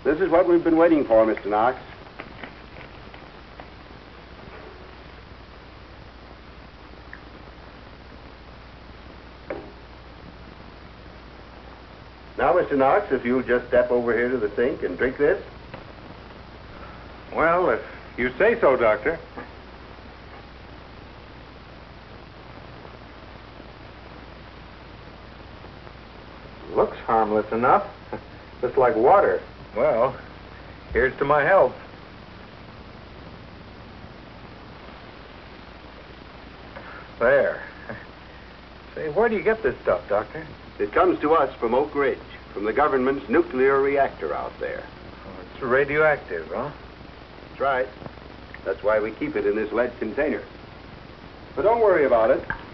This is what we've been waiting for, Mr. Knox. Now, Mr. Knox, if you'll just step over here to the sink and drink this. Well, if you say so, Doctor. Looks harmless enough. Just like water. Well, here's to my health. There. Say, where do you get this stuff, Doctor? It comes to us from Oak Ridge, from the government's nuclear reactor out there. Oh, it's radioactive, huh? That's right. That's why we keep it in this lead container. But don't worry about it.